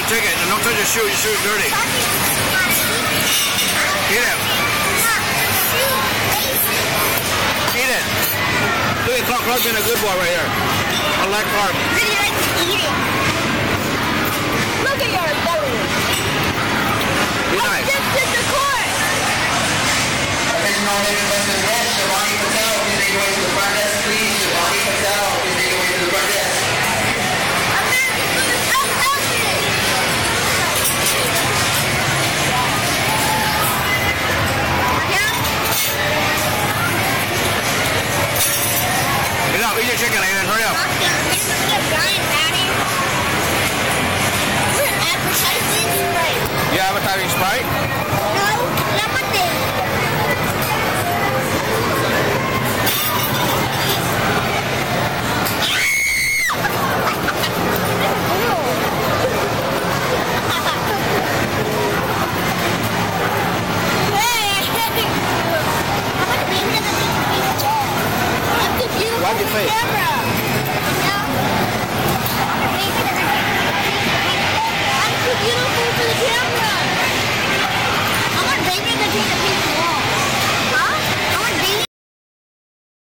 your ticket. And don't touch your shoe. Your shoe's dirty. Eat it. Eat it. Look at Clark being a good boy right here. I like Clark. Really like to eat it. Look at your belly. Be nice. This is the court. Attention all ladies and gentlemen, Shivani Patel, please make your way to the front desk, please. Shivani Patel, please make your way to the front desk. Get up, eat your chicken, Aiden. Hurry up. You advertising Sprite? Wipe your face.